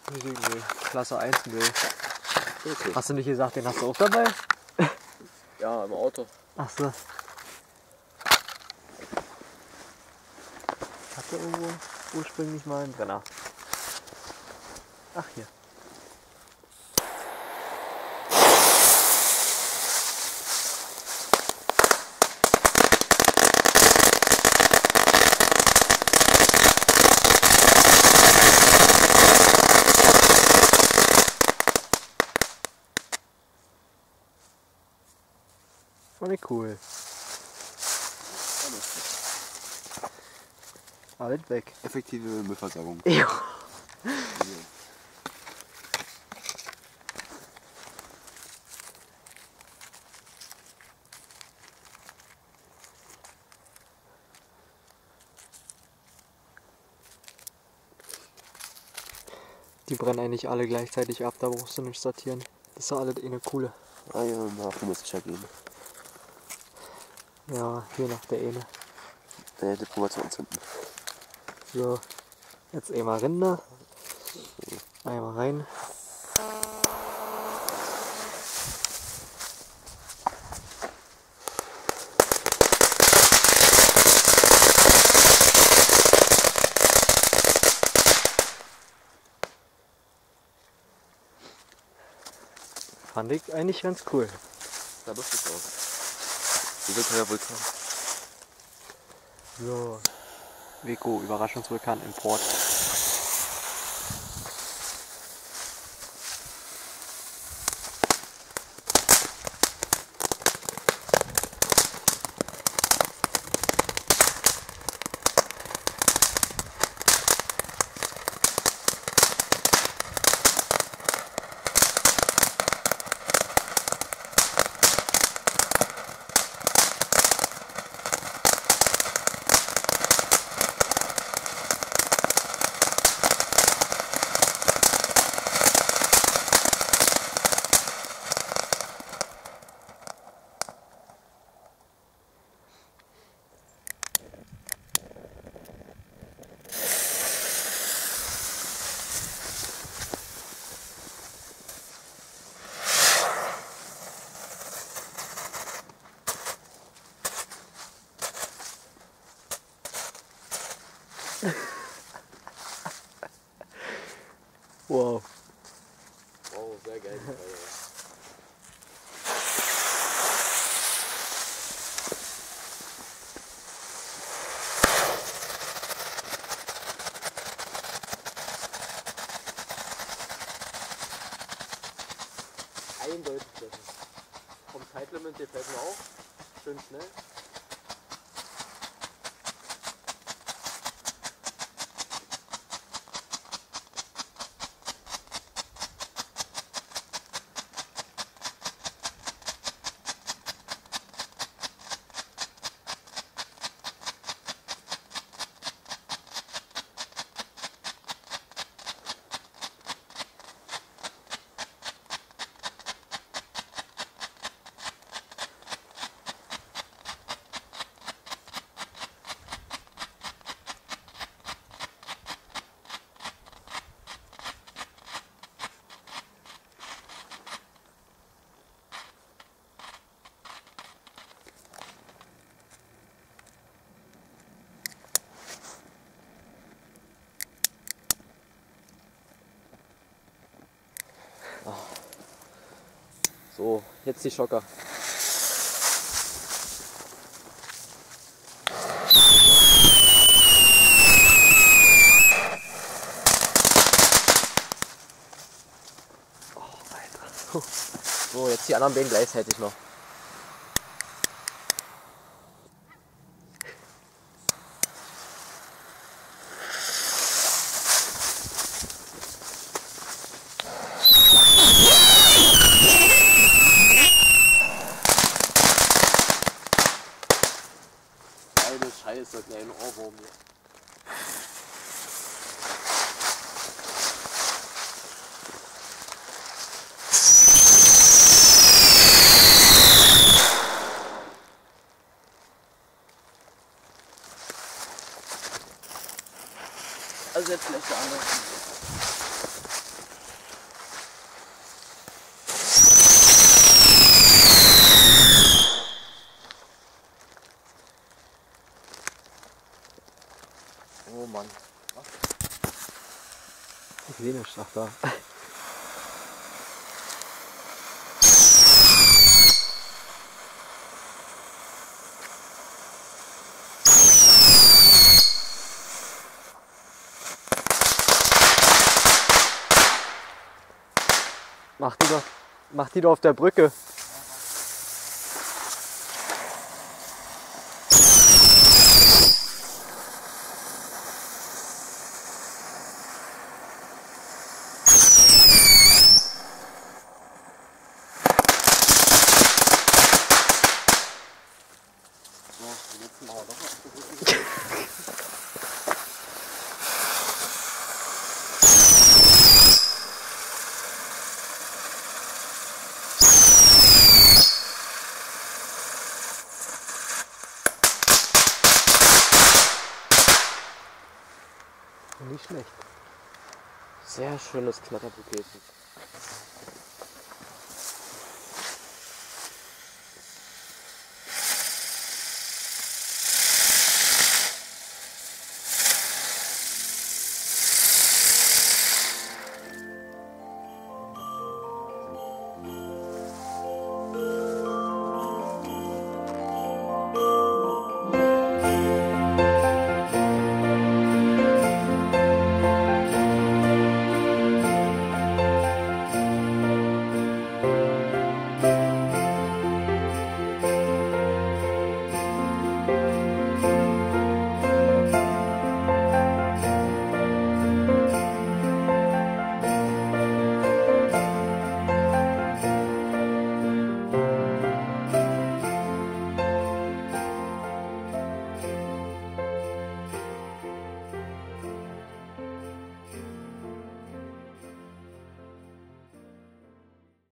Nee, Klasse 1 Müll. Okay. Hast du nicht gesagt, den hast du auch dabei? Ja, im Auto. Ach so. Ich hatte irgendwo ursprünglich mal einen Brenner. Ach, hier. War nicht cool. Alles weg. Effektive Müllversorgung. Ja. Die brennen eigentlich alle gleichzeitig ab, da brauchst du nicht sortieren. Das ist ja alles eine coole. Ah ja, dafür muss ich ja gehen. Ja, hier noch der eine. Der probiert mal zu anzünden. So, jetzt einmal Rinder. Einmal rein. Fand ich eigentlich ganz cool. Da lustig aus. Wie so ein kleiner Vulkan. So. Weco, Überraschungsvulkan Import. Wow. Wow, sehr geil. Eindeutig besser. Vom Zeitlimit gefällt mir auch. Schön schnell. So, jetzt die Schocker. Oh, Alter. So, jetzt die anderen beiden gleichzeitig noch. Geile Scheiße, kleinen Ohrwurm hier. Also jetzt vielleicht der andere. Oh Mann. Ich sehe nichts, ach da. Mach die doch auf der Brücke. Jetzt machen wir doch was. Nicht schlecht. Sehr schönes Knatterpaket.